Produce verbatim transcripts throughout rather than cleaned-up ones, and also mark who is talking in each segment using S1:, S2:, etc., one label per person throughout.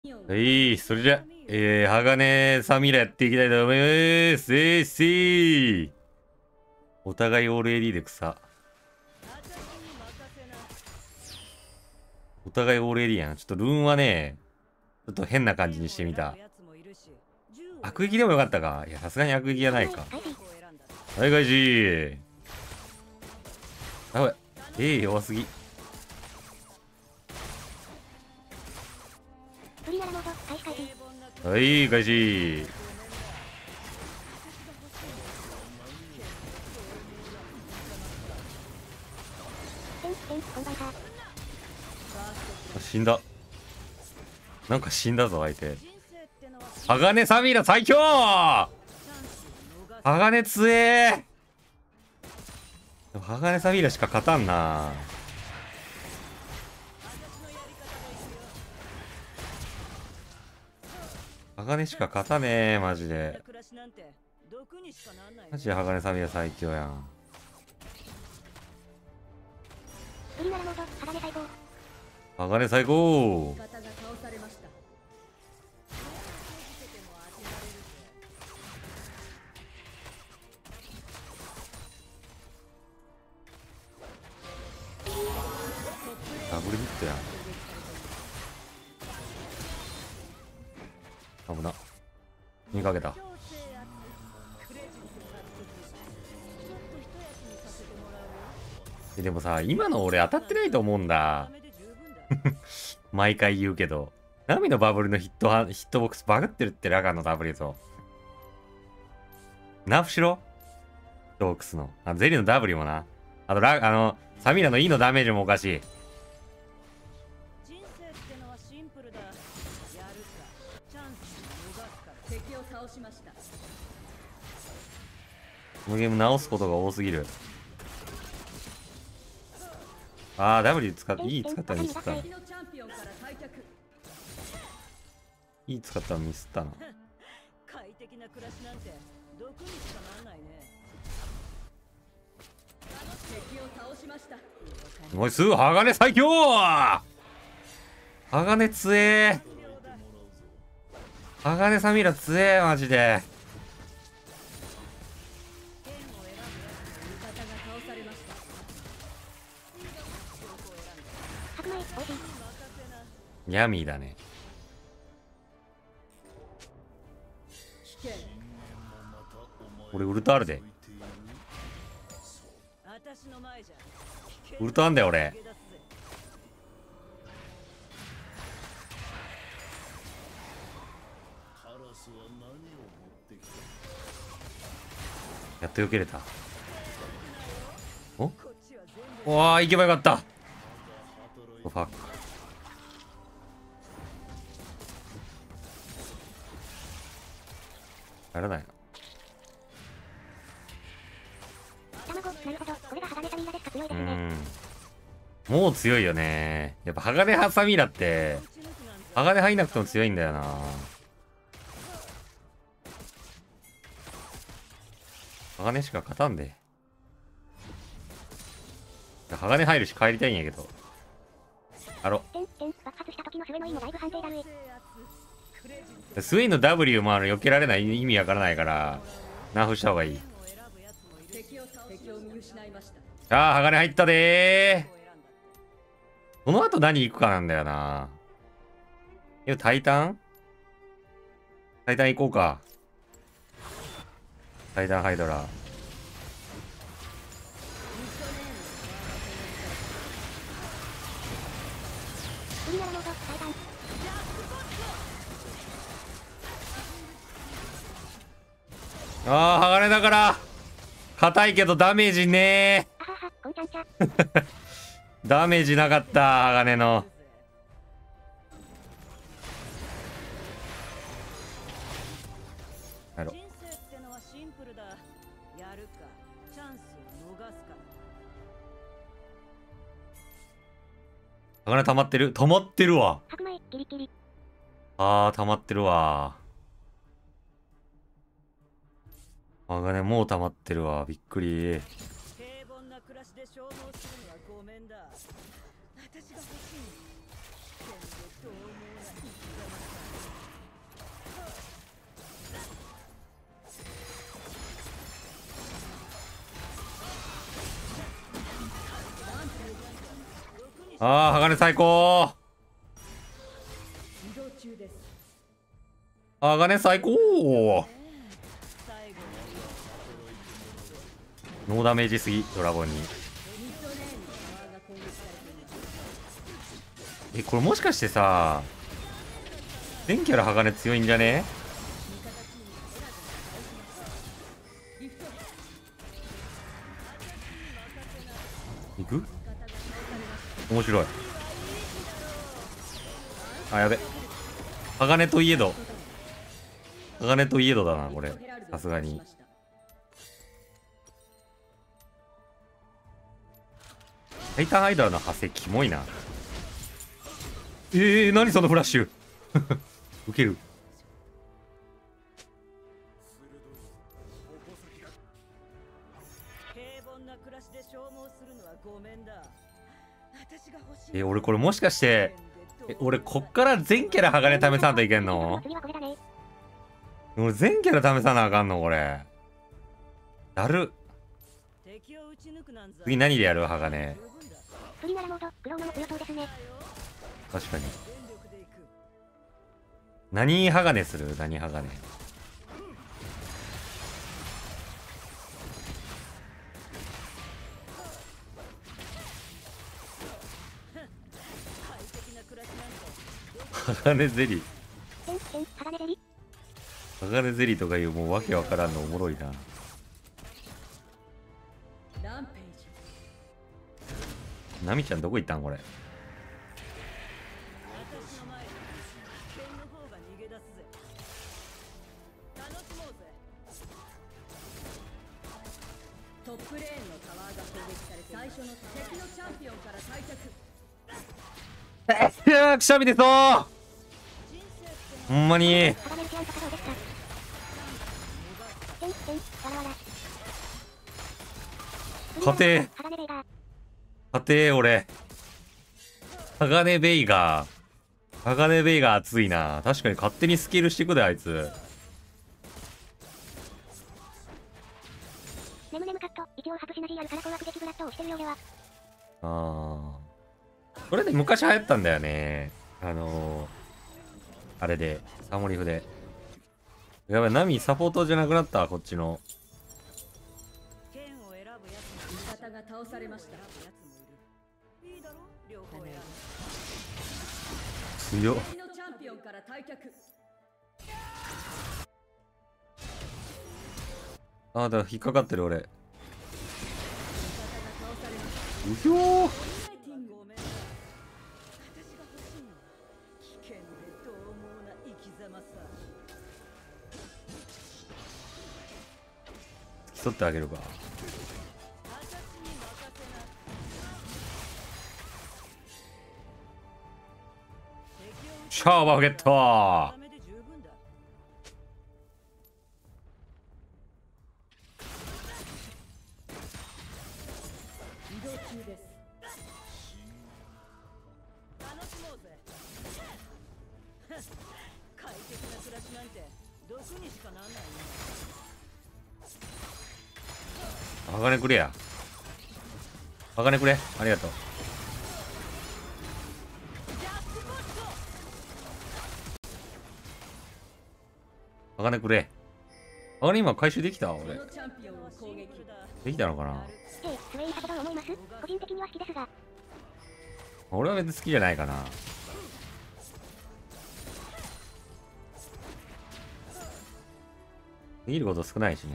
S1: はい、それじゃ、えー、鋼サミラやっていきたいと思います。えー、せー。お互いオールエーディー で草。お互いオールエーディー やん。ちょっとルーンはね、ちょっと変な感じにしてみた。悪撃でもよかったか。いや、さすがに悪撃はないか。はい開始。あ、おい。えー、弱すぎ。はい開始。死んだ。なんか死んだぞ相手。鋼サミラ最強。鋼強え。でも鋼サミラしか勝たんな。鋼しか勝たねえマジで。マジで鋼サミラ最強やん。鋼最高。ダブルヒットやん。危な。見かけた。えでもさ、今の俺当たってないと思うんだ。毎回言うけど。ナミのバブルのヒットは、ヒットボックスバグってるってラガンのダブルと。ナフしろドークスの。あ、ゼリーの W もな。あとラ、あの、サミラの E のダメージもおかしい。このゲーム直すことが多すぎる。あー、W 使っ、E 使ったらミスったな。E 使ったらミスったな。快適な暮らしなんて毒にしかならないね。敵を倒しました。おい、すぐ鋼最強。鋼強え。鋼サミラ強えマジで。ヤミーだね。俺ウルトあるで。ウルトあんだよ俺。やっと避けれた。おおわー行けばよかった。ファック。やらないな。うん。もう強いよね。やっぱ鋼ハサミラって鋼入んなくても強いんだよな。鋼しか勝たんで。鋼入るし帰りたいんやけど。あろ。スウェインの W もあの避けられない意味わからないからナーフした方がいい。ああ鋼入ったでー。この後何行くかなんだよな。えタイタンタイタン行こうか。タイタンハイドラ。ああ鋼だから硬いけどダメージねー。ダメージなかった鋼の。やろ。鋼溜まってる溜まってるわ。あー溜まってるわ。鋼もう溜まってるわ。びっくり。 ああ、鋼最高。鋼最高。ノーダメージすぎ、ドラゴンに。え、これもしかしてさ、全キャラ鋼強いんじゃね？いく？面白い。あ、やべ。鋼といえど。鋼といえどだな、これ。さすがに。タイタンアイドラの派生キモいな。えー、何そのフラッシュ。ウケる。え、俺これもしかして、え、俺こっから全キャラ鋼試さんといけんの？俺全キャラ試さなあかんのこれ。だる。次何でやる鋼。確かに。何鋼する？何鋼。鋼ゼリー。鋼ゼリーとかいうもうわけわからんのおもろいな。ナミちゃんどこ行ったんこれ。トップレーンのタワーが攻撃され最初の敵のチャンピオンから退却。いやーくしゃみ出そう。ほんまに家庭家庭俺鋼ベイガー鋼ベイガー熱いな。確かに勝手にスケールしてくであいつ。ネムネムカット一応ハブシナジーあるから高圧撃ブラッドをしてるようでは。ああそれで昔流行ったんだよね。あのー、あれでサモリフで。やばいナミサポートじゃなくなったこっちの。強っ。ああだから引っかかってる俺。うひょー。付き添ってあげるか。シャーバーゲットー。鋼くれや。鋼くれ。ありがとう。鋼くれ。鋼今回収できた俺。できたのかな。俺は別に好きじゃないかな。できること少ないしね。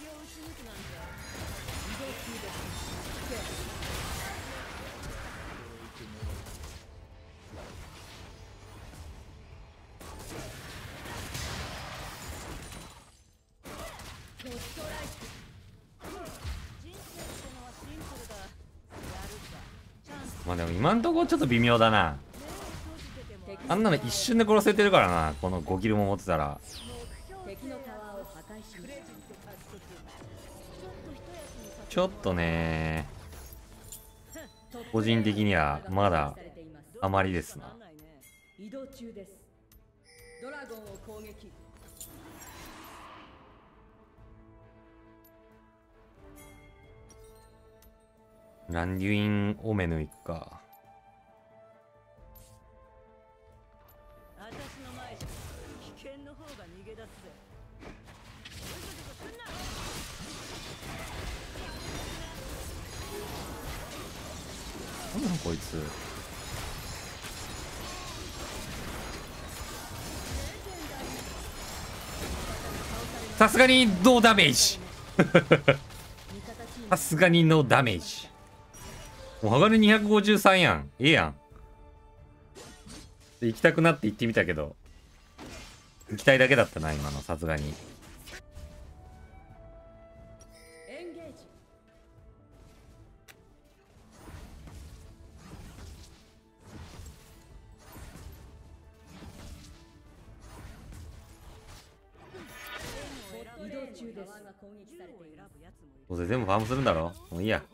S1: まあでも今んとこちょっと微妙だな。あんなの一瞬で殺せてるからな。このごキルも持ってたら。ちょっとね個人的にはまだあまりですな。ランデュインオメヌ行くか。 なんなんこいつ。さすがにノーダメージ。さすがにノーダメージ。もう鋼にひゃくごじゅうさんやん。ええやん。行きたくなって行ってみたけど、行きたいだけだったな今の。さすがにどうせ全部ファームするんだろ。もういいや。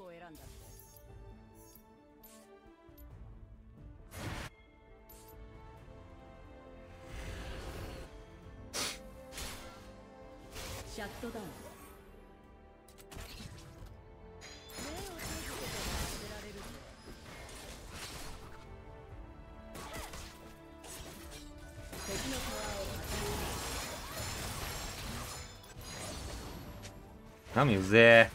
S2: シャットダウン。
S1: ナミうぜ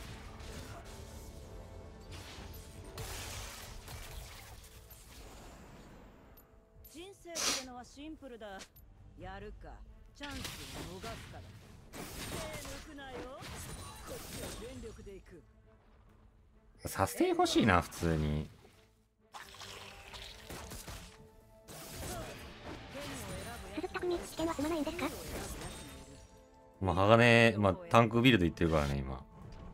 S2: 人生ってのはシンプルだ。やるかチャンスを逃すから。手抜くなよ。こっちは全力で行く。
S1: え。サステイ欲しいな普通に。
S3: 鈴木匠、試験は済まないんですか？
S1: まあ鋼、まあタンクビルドいってるからね今。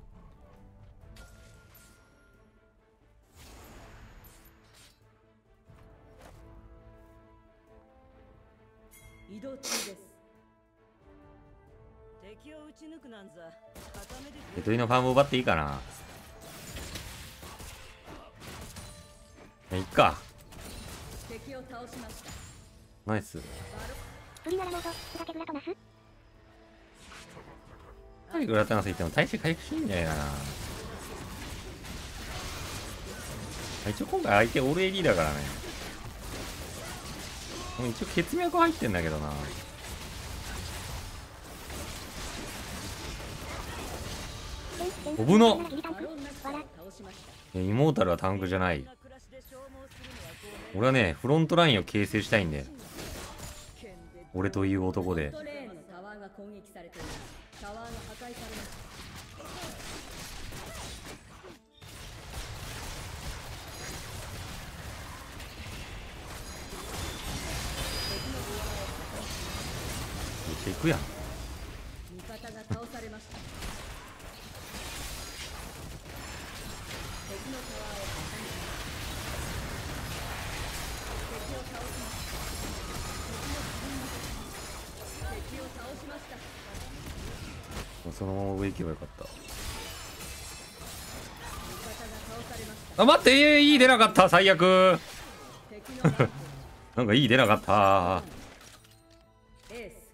S2: 移動中です。敵を撃ち抜くなんざ固めで。
S1: エトリのファーム奪っていいかな。いっか。
S2: 敵を倒しました。
S1: ナイス。
S3: プリナラモード、ふざけグラトナス。
S1: はい、グラタナス言っても体勢回復しないんじゃないかな。一応今回相手オール エーディー だからね。もう一応血脈入ってんだけどな。危なっ。いやイモータルはタンクじゃない。俺はねフロントラインを形成したいんで。俺という男で。めっちゃ行くやん。
S2: 味方が倒されました。敵のタワーを破壊しました。敵を倒しました。敵を倒しました。
S1: そのまま上行けばよかった。
S2: 味方が倒されました。
S1: あ待って、えー、いい出なかった。最悪。
S2: 敵のランプ
S1: なんかいい出なかった。
S2: エース。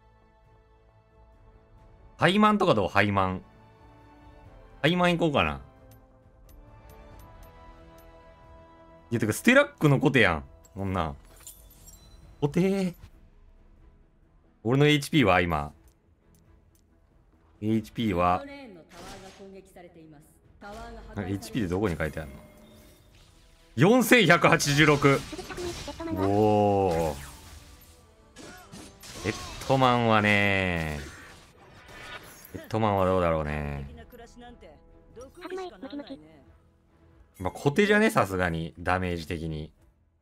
S1: ハイマンとかどう？ハイマン。ハイマン行こうかな。いやてかステラックのコテやんこんなん。コテ。俺の エイチピー は今 エイチピー は エイチピー でどこに書いてあるの？よんせんひゃくはちじゅうろく。おお。ヘッドマンはね、ヘッドマンはどうだろうね。まあコテじゃね、さすがにダメージ的に。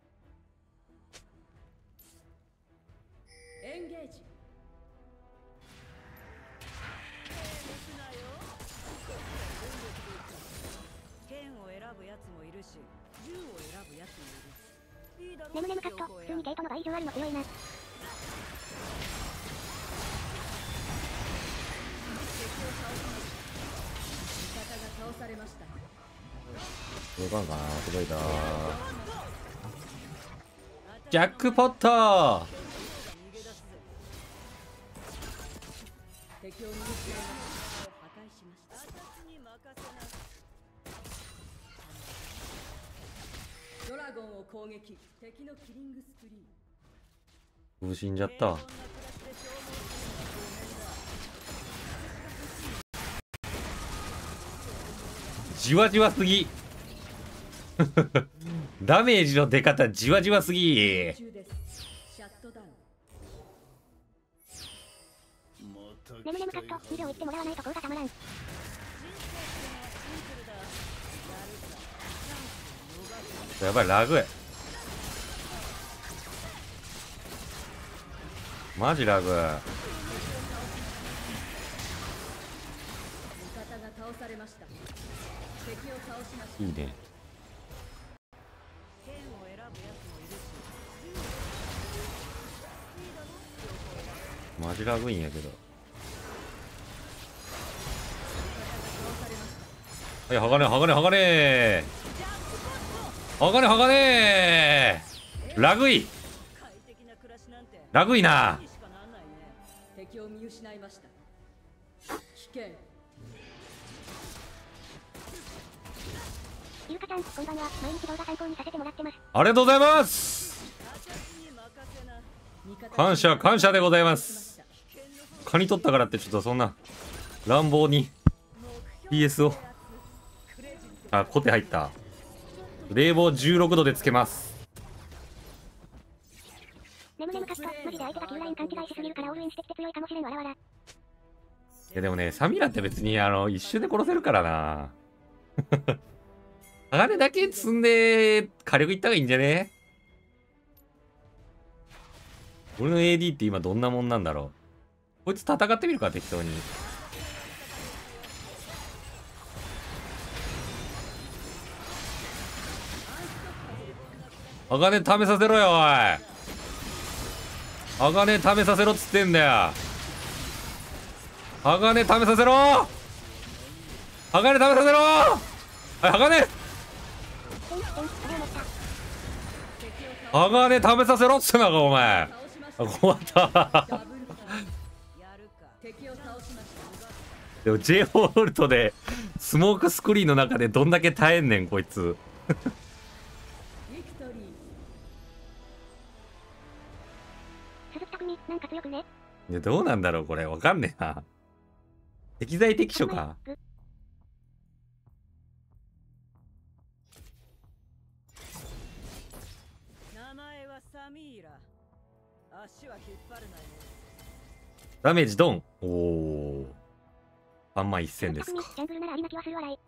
S3: ネムネムカット、普通にゲートの倍以上あるの強いな。
S1: 届かんかな。届いた。ジャックポット。
S2: ドラゴンを攻撃。敵のキリングスプリー。
S1: う死んじゃったわ。じわじわすぎダメージの出方じわじわすぎ。
S2: 中ですシャットダウン
S3: ねむねむカット、にびょう言ってもらわないと効果たまらん。
S1: やばい、ラグ。マジラグ。
S2: 味方が倒されました。敵を倒しました。
S1: いいね。
S2: 剣を選ぶやつもいるし。
S1: マジラグいんやけど。はい、はがねはがねはがねはがねはがねラグい
S2: 快適な暮らしなんて
S1: ラグいな。
S2: しかなんないね。敵を見失いました。危険。
S3: ゆうかちゃん、こんばんは。毎日動画参考にさせてもらってます。
S1: ありがとうございます。感謝感謝でございます。カニ取ったからってちょっとそんな乱暴に ピーエス をあ、コテ入った。冷房じゅうろくどでつけます。
S3: ねむねむカット、マジで相手が旧ライン勘違いしすぎるからオールインしてきて強いかもしれんわらわら。
S1: いやでもね、サミラって別にあの一瞬で殺せるからな。鋼だけ積んで火力いった方がいいんじゃね？俺の エーディー って今どんなもんなんだろう。こいつ戦ってみるか、適当に。鋼試させろよ、おい。鋼試させろっつってんだよ。鋼試させろ。鋼試させろ。はい、鋼。鋼試させろっつってんのか、お前。終わった。でも J ホールトでスモークスクリーンの中でどんだけ耐えんねん、こいつ。
S3: 鈴木匠、なんか強くね。
S1: いや、どうなんだろう、これ。わかんねえな。適材適所か。
S2: 名前はサミーラ。足は引っ張るなよ。
S1: ダメージドン。おお。さんまんせんですか。
S3: ジャングルならありな気はする笑い。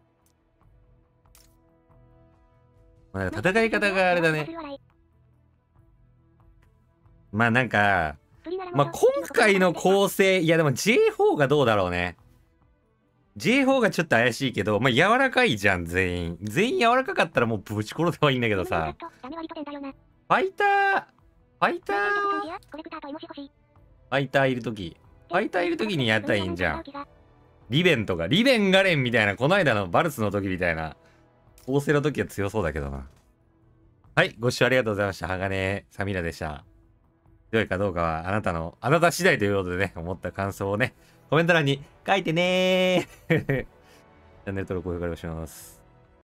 S1: まあ、戦い方があれだね。まあなんか、まあ今回の構成、いやでも ジェイフォー がどうだろうね。ジェイフォー がちょっと怪しいけど、まあ柔らかいじゃん、全員。全員柔らかかったらもうぶち殺せばいいんだけどさ。ファイター、ファイター、ファイターいるとき。ファイターいるときにやったらいいんじゃん。リベンとか、リベンガレンみたいな、この間のバルスの時みたいな。構成の時は強そうだけどな。はい、ご視聴ありがとうございました。鋼サミラでした。強いかどうかはあなたの、あなた次第ということでね、思った感想をね、コメント欄に書いてねー。チャンネル登録お願いします。